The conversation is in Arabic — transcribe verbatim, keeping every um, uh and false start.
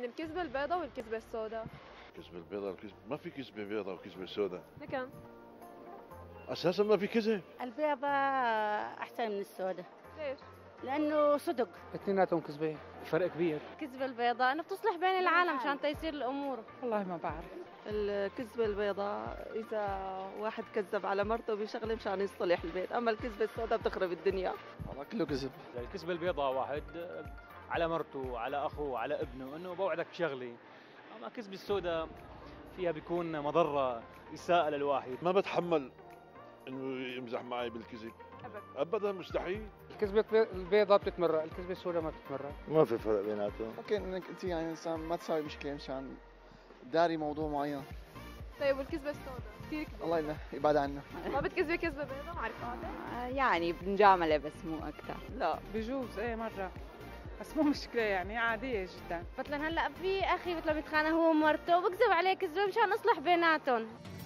بين الكذبة البيضاء والكذبة السوداء؟ الكذبة البيضاء والكذبة ما في كذبة بيضاء وكذبة سوداء. لكن أساسا ما في كذب. البيضة أحسن من السوداء. ليش؟ لأنه صدق. اثنيناتهم كذبين، فرق كبير. الكذبة البيضاء أنها بتصلح بين العالم عشان تيسير الأمور. والله ما بعرف. الكذبة البيضاء إذا واحد كذب على مرته بشغله مشان يصلح البيت، أما الكذبة السوداء بتخرب الدنيا. والله كله كذب. الكذبة البيضاء واحد على مرته، على أخوه، على ابنه، إنه بوعدك شغلي. أما الكذبة السوداء فيها بيكون مضرة، إساءة للواحد. ما بتحمل إنه يمزح معي بالكذب. أبدا. أبدا مستحيل. الكذبة البيضاء بتتمرق، الكذبة السوداء ما بتتمرق. ما في فرق بيناتهم. ممكن انك انت يعني انسان ما تساوي مشكله مشان داري موضوع معين. طيب والكذبة السوداء كثير كبيرة. الله ينه يبعد عنا. ما بتكذبي كذبة بيضاء معرفة؟ يعني بنجامله بس مو أكثر. لا بجوز ايه مرة، بس مو مشكلة يعني عادية جدا. مثلا هلا في أخي مثلا بيتخانق هو ومرته وبكذب عليه كذبة مشان أصلح بيناتهم.